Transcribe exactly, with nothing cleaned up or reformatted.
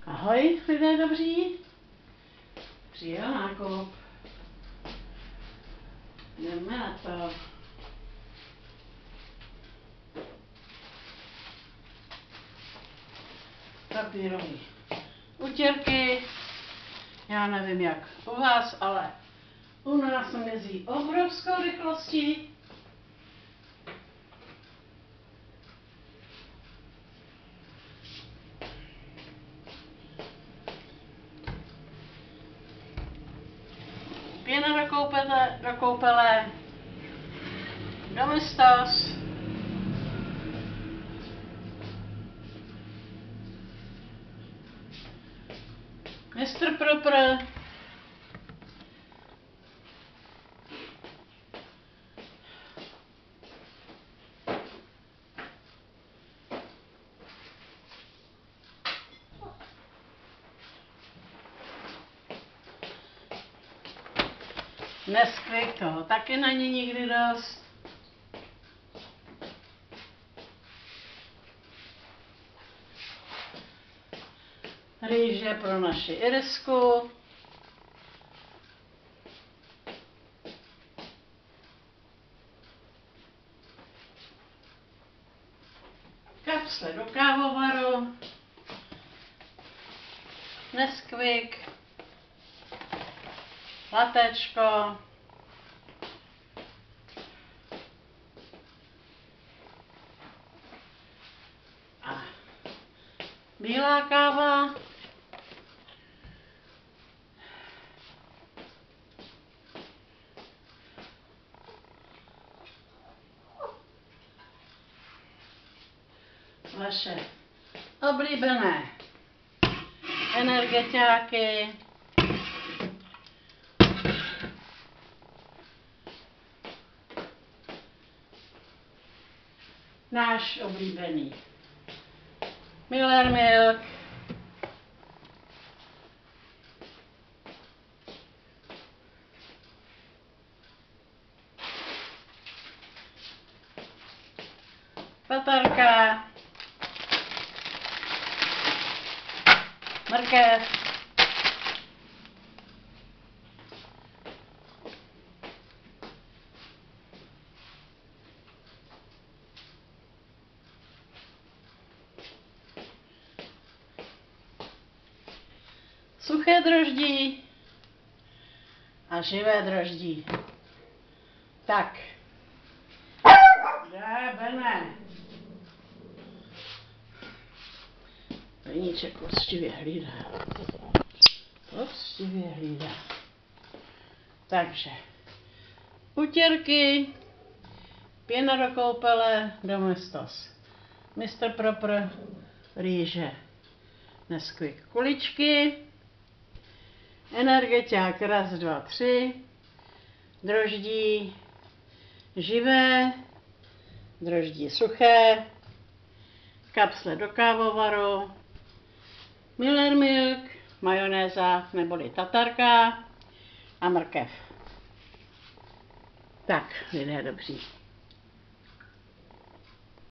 Ahoj, lidé dobří. Přijel nákup. Jdeme na to. Papírový utěrky. Já nevím jak u vás, ale u nás mizí obrovskou rychlostí. Pěna do koupele, do koupele, Domestos, mister Proper, Nesquik, toho taky není nikdy dost. Rýže pro naši Irisku. Kapsle do kávovaru. Nesquik. Latečko. A bílá káva. Vaše oblíbené energetiáky. Náš oblíbený Miller Milk. Tatarka. Mrkev. Suché droždí a živé droždí. Tak. Jdeme. Peníček poctivě hlídá. Poctivě hlídá. Takže. Utěrky. Pěna do koupele. Domestos. mister Proper. Rýže. Nesquik. Kuličky. Energetiák raz, dva, tři. Droždí živé. Droždí suché. Kapsle do kávovaru. Miller Milk. Majonéza neboli tatarka. A mrkev. Tak, lidé dobří.